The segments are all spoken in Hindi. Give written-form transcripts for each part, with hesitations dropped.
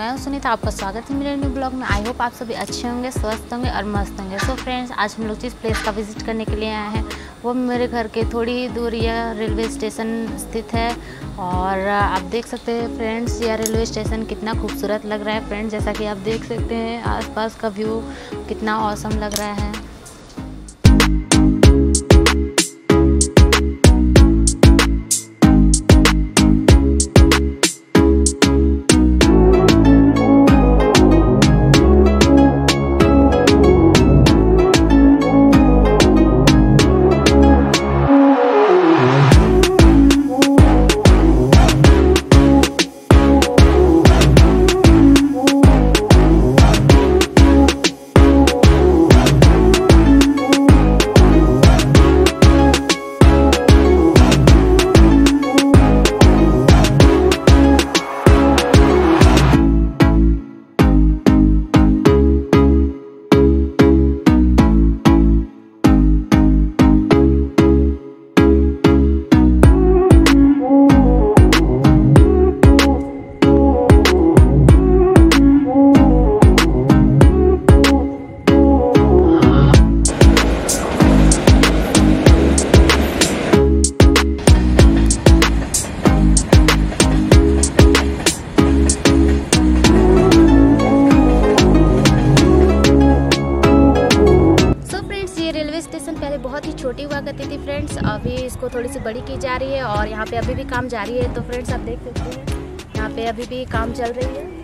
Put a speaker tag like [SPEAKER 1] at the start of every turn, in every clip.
[SPEAKER 1] मैं हूं सुनीता, आपका स्वागत है मेरे न्यू ब्लॉग में। आई होप आप सभी अच्छे होंगे, स्वस्थ होंगे और मस्त होंगे। सो फ्रेंड्स, आज हम लोग जिस प्लेस का विजिट करने के लिए आए हैं वो मेरे घर के थोड़ी ही दूर यह रेलवे स्टेशन स्थित है। और आप देख सकते हैं फ्रेंड्स, यह रेलवे स्टेशन कितना खूबसूरत लग रहा है। फ्रेंड्स, जैसा कि आप देख सकते हैं आसपास का व्यू कितना ऑसम लग रहा है। स्टेशन पहले बहुत ही छोटी हुआ करती थी फ्रेंड्स, अभी इसको थोड़ी सी बड़ी की जा रही है और यहाँ पे अभी भी काम जारी है। तो फ्रेंड्स, आप देख सकते हैं यहाँ पे अभी भी काम चल रही है।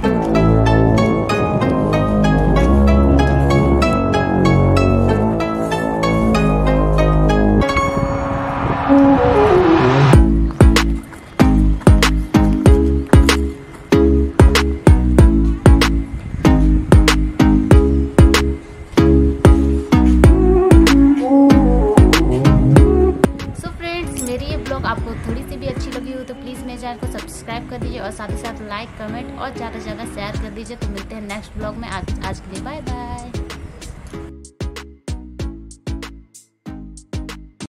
[SPEAKER 1] आपको थोड़ी सी भी अच्छी लगी हो तो प्लीज़ मेरे चैनल को सब्सक्राइब कर दीजिए और साथ ही साथ लाइक, कमेंट और ज़्यादा से ज़्यादा शेयर कर दीजिए। तो मिलते हैं नेक्स्ट ब्लॉग में। आज के लिए बाय बाय।